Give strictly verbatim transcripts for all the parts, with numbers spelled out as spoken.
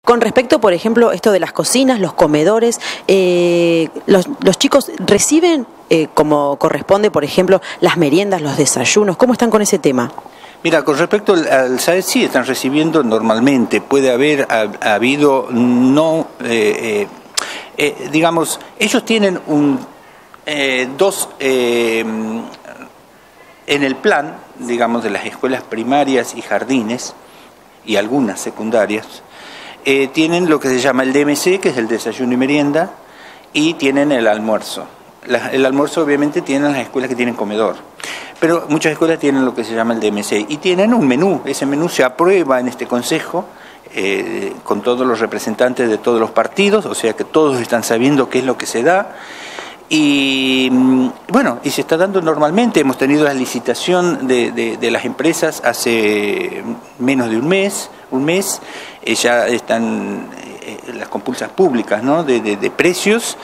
Con respecto, por ejemplo, esto de las cocinas, los comedores, eh, los, los chicos reciben, eh, como corresponde, por ejemplo, las meriendas, los desayunos. ¿Cómo están con ese tema? Mira, con respecto al, al SAES, sí están recibiendo normalmente. Puede haber ha, ha habido, no, eh, eh, eh, digamos, ellos tienen un eh, dos, eh, en el plan, digamos, de las escuelas primarias y jardines, y algunas secundarias, eh, tienen lo que se llama el D M C, que es el desayuno y merienda, y tienen el almuerzo. La, el almuerzo obviamente tienen las escuelas que tienen comedor, pero muchas escuelas tienen lo que se llama el D M C, y tienen un menú. Ese menú se aprueba en este consejo, eh, con todos los representantes de todos los partidos, o sea que todos están sabiendo qué es lo que se da. Y bueno, y se está dando normalmente. Hemos tenido la licitación de, de, de las empresas hace menos de un mes, un mes, eh, ya están eh, las compulsas públicas, ¿no?, de, de, de precios,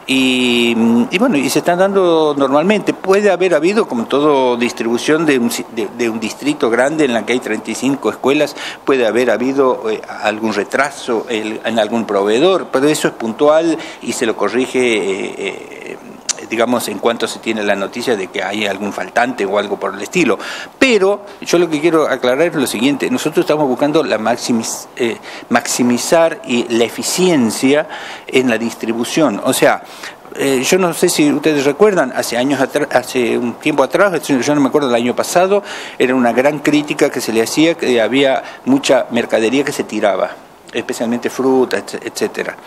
y, y bueno, y se están dando normalmente. Puede haber habido, como todo distribución de un, de, de un distrito grande en la que hay treinta y cinco escuelas, puede haber habido eh, algún retraso el, en algún proveedor, pero eso es puntual y se lo corrige, eh, eh, digamos, en cuanto se tiene la noticia de que hay algún faltante o algo por el estilo. Pero yo lo que quiero aclarar es lo siguiente: nosotros estamos buscando la maximis, eh, maximizar y la eficiencia en la distribución. O sea, eh, yo no sé si ustedes recuerdan, hace años atrás, hace un tiempo atrás, yo no me acuerdo, el año pasado, era una gran crítica que se le hacía, que había mucha mercadería que se tiraba, especialmente fruta, etcétera.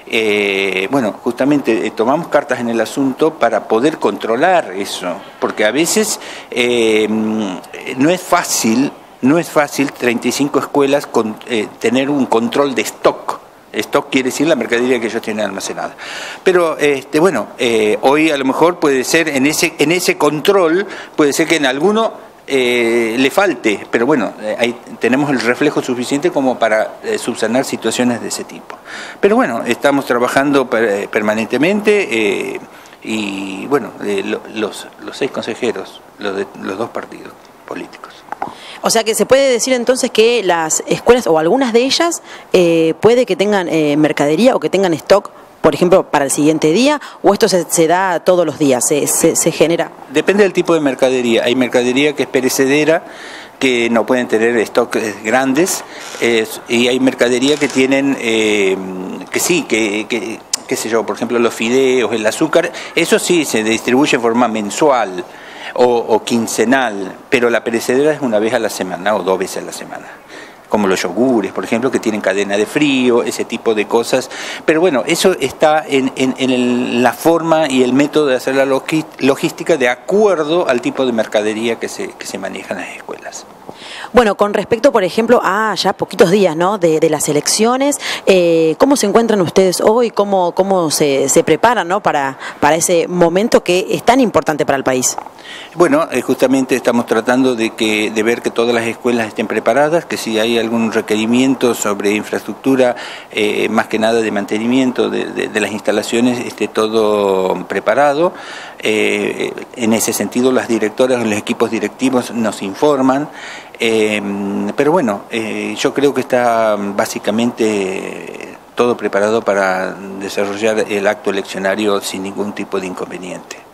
Eh, bueno, justamente eh, tomamos cartas en el asunto para poder controlar eso, porque a veces eh, no es fácil, no es fácil treinta y cinco escuelas con, eh, tener un control de stock. Stock quiere decir la mercadería que ellos tienen almacenada. Pero este, bueno, eh, hoy a lo mejor puede ser en ese, en ese control, puede ser que en alguno Eh, le falte, pero bueno, eh, ahí tenemos el reflejo suficiente como para eh, subsanar situaciones de ese tipo. Pero bueno, estamos trabajando per, permanentemente eh, y bueno, eh, lo, los, los seis consejeros, los, de, los dos partidos políticos. O sea que se puede decir entonces que las escuelas, o algunas de ellas, eh, puede que tengan eh, mercadería o que tengan stock, por ejemplo, para el siguiente día, o esto se, se da todos los días, se, se, se genera. Depende del tipo de mercadería. Hay mercadería que es perecedera, que no pueden tener stocks grandes, eh, y hay mercadería que tienen, eh, que sí, que, que, qué sé yo, por ejemplo, los fideos, el azúcar, eso sí se distribuye en forma mensual o, o quincenal, pero la perecedera es una vez a la semana o dos veces a la semana, como los yogures, por ejemplo, que tienen cadena de frío, ese tipo de cosas. Pero bueno, eso está en, en, en el, la forma y el método de hacer la logística de acuerdo al tipo de mercadería que se, que se maneja en las escuelas. Bueno, con respecto, por ejemplo, a ya poquitos días, ¿no?, de, de las elecciones, eh, ¿cómo se encuentran ustedes hoy? ¿Cómo, cómo se, se preparan, ¿no?, para, para ese momento que es tan importante para el país? Bueno, eh, justamente estamos tratando de, que, de ver que todas las escuelas estén preparadas, que si hay algún requerimiento sobre infraestructura, eh, más que nada de mantenimiento de, de, de las instalaciones, esté todo preparado. Eh, en ese sentido, las directoras, los equipos directivos nos informan. Eh, pero bueno, eh, yo creo que está básicamente todo preparado para desarrollar el acto eleccionario sin ningún tipo de inconveniente.